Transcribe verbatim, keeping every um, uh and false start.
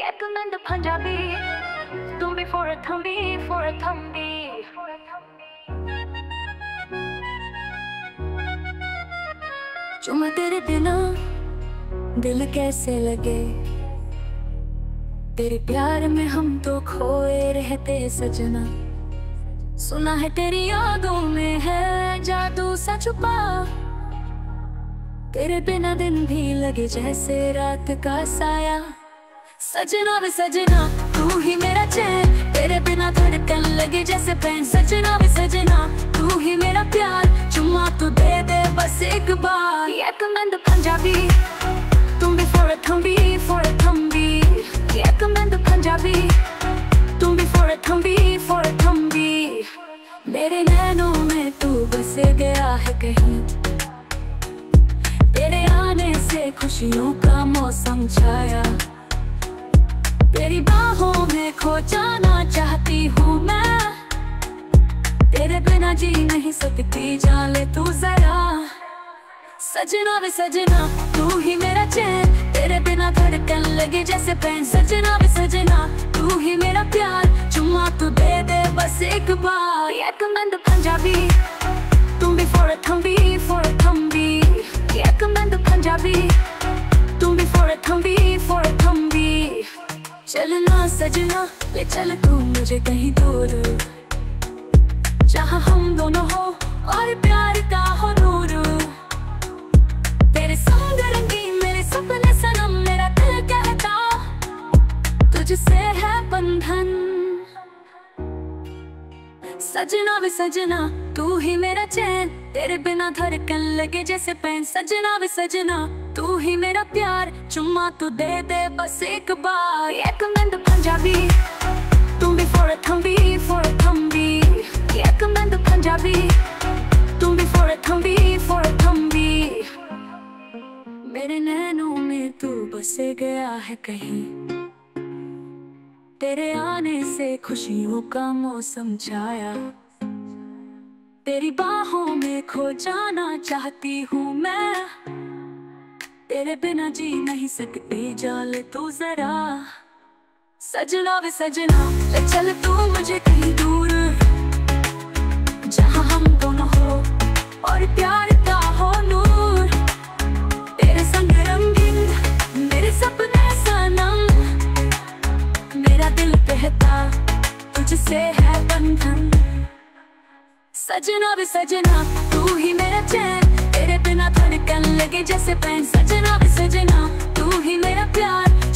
recommend the Punjabi. तुम भी for a thumbi, for a thumbi. चुमा तेरे बिना दिल कैसे लगे, तेरे प्यार में हम तो खोए रहते सजना। सुना है तेरी यादों में है जादू सा छुपा, तेरे बिना दिन भी लगे जैसे रात का साया। सजना वे सजना तू ही मेरा चैन, तेरे बिना धड़कन लगे जैसे पैन। सजना वे सजना तू ही मेरा प्यार, चुम्मा तो दे दे बस एक बार। recommend the Punjabi, तुम भी for a thumbi, for a thumbi. recommend the Punjabi, तुम भी for a thumbi, for a thumbi. मेरे नैनों में तू बस गया है कहीं, तेरे आने से खुशियों का मौसम छाया। तेरी बाहों में खो जाना चाहती हूँ मैं, तेरे बिना जी नहीं सकती जान ले तू जरा। सजना वे सजना तू ही मेरा चैन, तेरे बिना धड़कन लगे जैसे पैन। सजना वे सजना तू ही मेरा प्यार, चुम्मा तो दे दे बस एक बार। recommend the Punjabi, तुम भी for a thumbi, for a thumbi. recommend the Punjabi, तुम भी for a thumbi, for a thumbi. चलना सजना ले चल तू मुझे कहीं दूर, जहाँ हम दोनों हो और प्यार का हो नूर। तेरे संग रंगी मेरे सपने सनम, मेरा दिल कहता तुझसे है बंधन। सजना वे सजना तू ही मेरा चैन, तेरे बिना धड़कन लगे जैसे पैन। सजना वे सजना तू ही मेरा प्यार, चुम्मा तो दे दे बस एक बार। recommend the Punjabi, तुम भी for a thumbi, for a thumbi. recommend the Punjabi, तुम भी for a thumbi, for a thumbi. मेरे नैनों में तू बस गया है कहीं, तेरे आने से खुशियों का मौसम छाया। तेरी बाहों में खो जाना चाहती हूँ मैं, तेरे बिना जी नहीं सकती जान ले तू जरा। सजना वे सजना ले चल तू मुझे कहीं दूर, जहाँ हम दोनों हो और प्यार का हो नूर। तेरे संग रंगीन मेरे सपने सनम, मेरा दिल कहता तुझसे है बंधन। सजना वे सजना तू ही मेरा चैन, तेरे बिना धड़कन लगे जैसे पैन। सजना वे सजना तू ही मेरा प्यार,